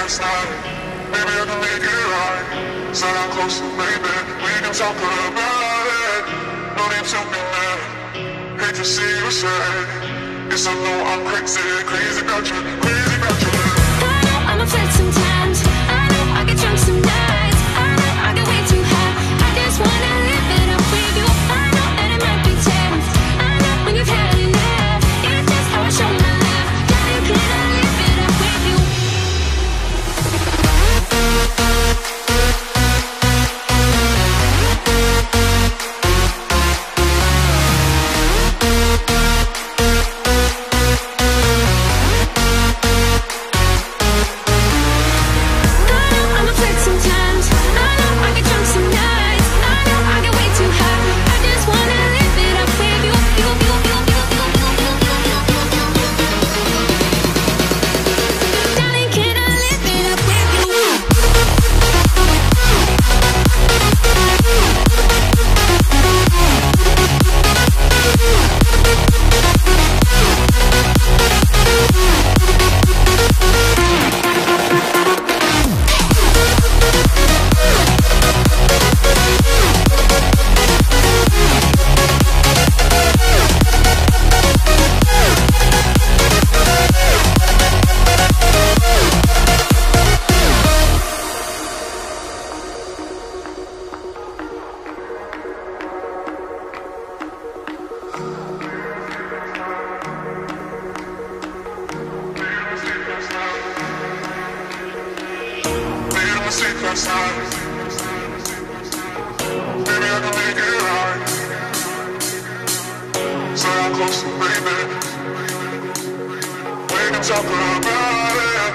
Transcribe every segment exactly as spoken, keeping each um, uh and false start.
last night. Maybe I can make it right. Sit down closer, baby. We can talk about it. No need to be mad. Hate to see you sad. Yes, I know I'm crazy, crazy about you, crazy about you. I know I'm a flirt sometimes. I know I get drunk some nights. I know I get way too high. I just wanna live it up with you. I know that it might be tense. I know when you've had enough. It's just how I show my love. Darling, can I live it up with you? Last night. Maybe I can make it right. Sit down closer, baby. We can talk about it.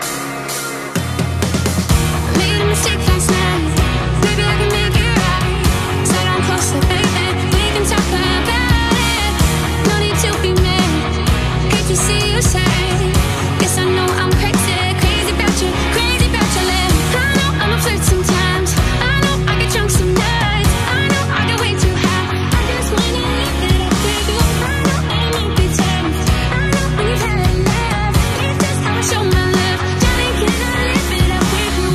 Made a mistake last night. Maybe I can make it right. Sit down closer, baby. We can talk about it. No need to be mad. Hate to see you sad. Guess I know I'm crazy, crazy about you, crazy about your love. I know I'm a flirt sometimes. I know I get drunk some nights. I know I get way too high. I just wanna live it up with you. I know that it might be tense. I know when you've had enough. It's just how I show my love. Darling, can I live it up with you?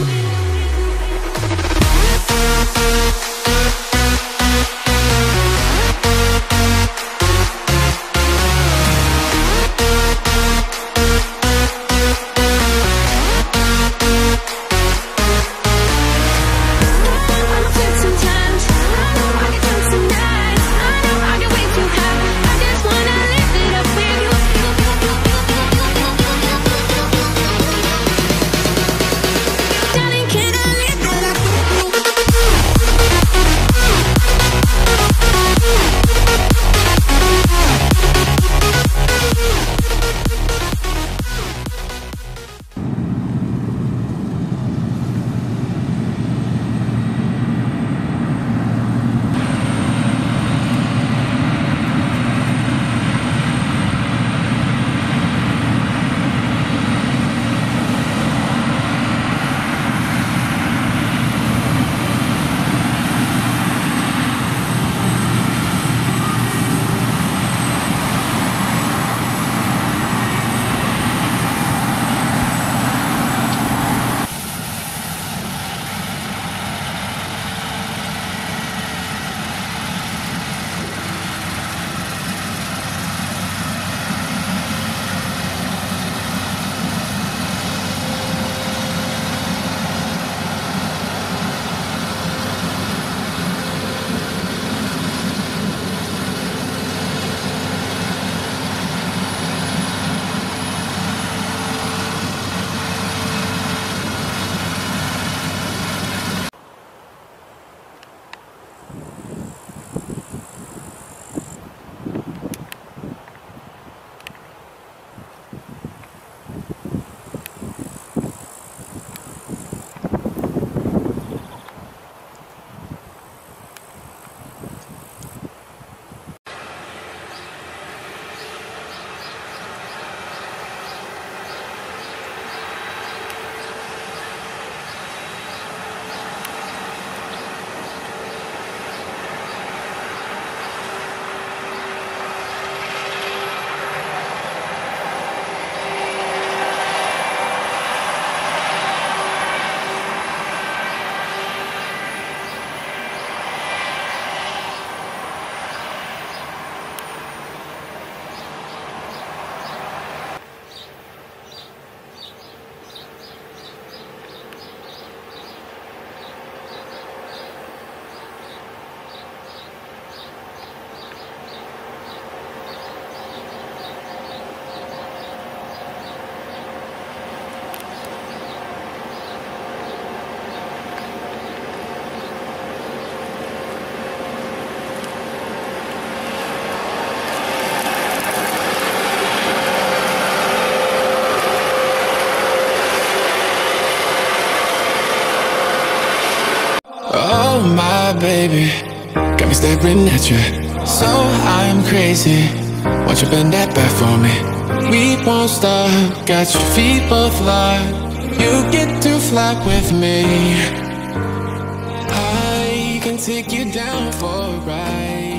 baby, got me staring at you. So I'm crazy, won't you bend that back for me? We won't stop, got your feet both locked. You get to fly with me. I can take you down for a ride.